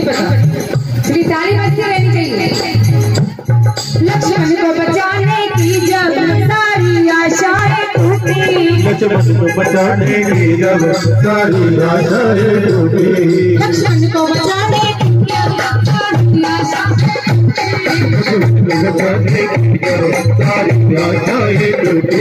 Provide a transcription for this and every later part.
इसकी ताली बजती रहनी चाहिए। लक्ष्मण को बचाने की जब सारी आशाएं टूटी, लक्ष्मण को बचाने की जब सारी आशाएं टूटी, लक्ष्मण को बचाने की जब सारी आशाएं टूटी,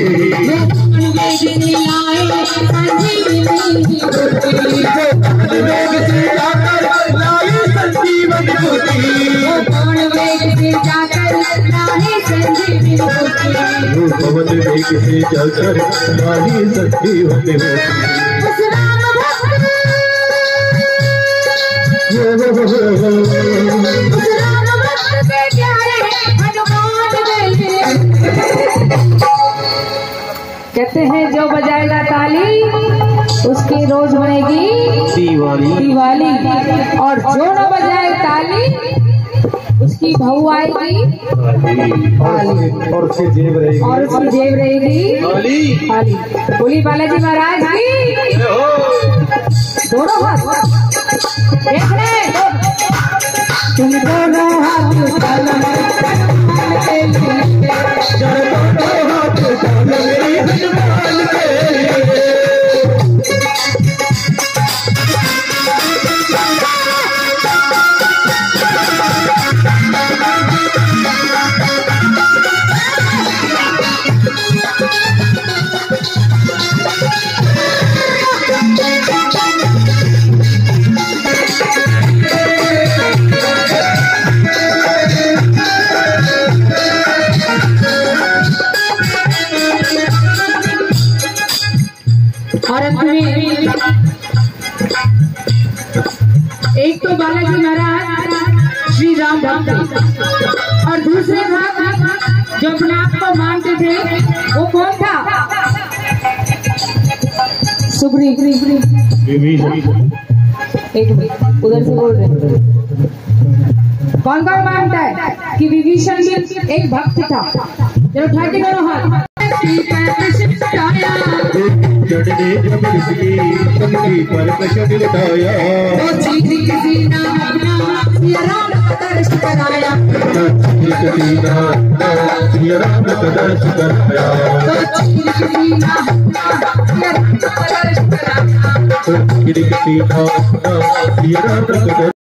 पवन वेग से जाकर राही संजीवनी होती। कहते हैं जो बजाएगा ताली उसकी रोज बनेगी दिवाली, और जो न बजाए ताली उसकी बहू आएगी और उसकी जेब रहेगी खाली। बोली बालाजी महाराज की दोनों हाथ देख रहे तुम दोनों हाथ और एक तो बालाजी महाराज श्री राम भक्त और दूसरे भक्त जो अपने आप को मानते थे वो कौन था? सुग्रीव। एक मिनट उधर से बोल रहे कौन कौन मानता है कि विभीषण भी एक भक्त था? चलो उठा के करो हाथ। चढ़ने जब किसकी पगड़ी पर कशट लुटाया, राम का दर्श कराया, राम का दर्श कराया।